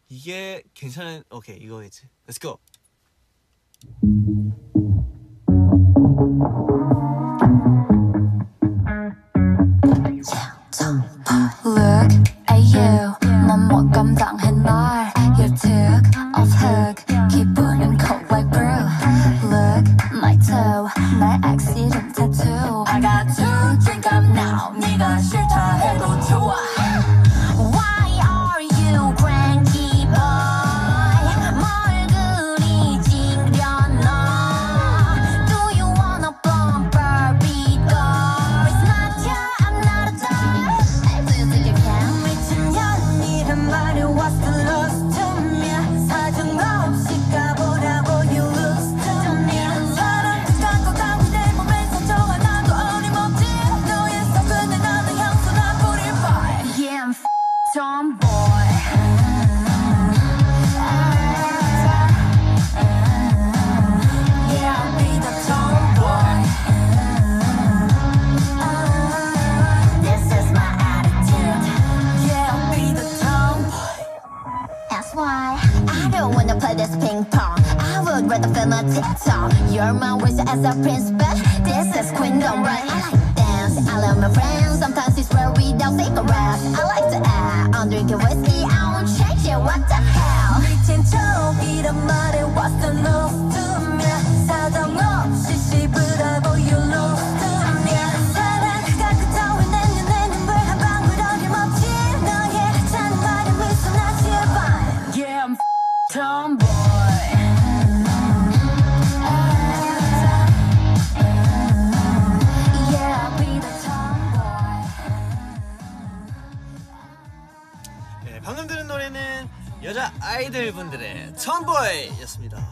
이게 괜찮은. 오케이, 이거겠지. Let's go. Look at you, 넌 못 감당해 날. You took off hook, 기분은 cold like brew. Look, my toe, 날 accident tattoo. I got to drink up now, 네가 싫다 해도 좋아. Why are you cranky boy? 뭘 그리 찡려나? Do you wanna bump Barbie doll? It's not you, I'm not a doll. Do you think you can? 미친년이란 말이 what's the loss to me? 사정없이 가보라고 you lose to me. 사랑 끝까지 가고 내 몸에 상처가 나도 어림없지. 너의 손끝에 나는 향수나 뿌릴 boy. Yeah, I'm tomboy. Yeah, I'll be the tomboy. This is my attitude. Yeah, I'll be the tomboy. That's why I don't wanna play this ping pong. I would rather film a TikTok. You're my wish as a prince, but this is queendom, right? I like to dance, I love my friends. Sometimes it's rare without cigarettes. I like to act, I'm drinking whiskey, I won't change it, what the hell? 미친 척이란 말에 what's the loss to me? 사정없이 씹으라고 you lose to me. 사랑가 그따위 내 눈물 한 방울 어림없지. 너의 찬 말에 미소 나 제발. Yeah, I'm tomboy. Yeah, I'll be the tomboy. 네, 방금 들은 노래는 여자 아이들 분들의 톰보이였습니다.